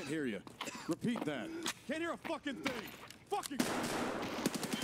Can't hear you. Repeat that. Can't hear a fucking thing. Fucking...